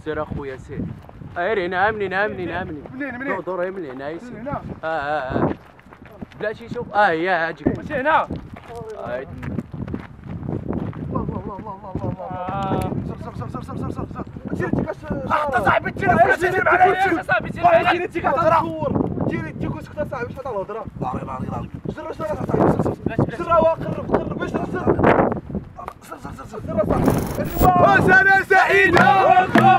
سير اخويا سير. غير هنا منين منين دور من هنا يا سيدي. هنا بلاتي شوف هي عاجبك ماشي هنا صاحبي تيري معايا صاحبي تيري معايا تيجي تصور تيجي كنت صاحبي شحال الهضره جرا قرب باش سر سعيده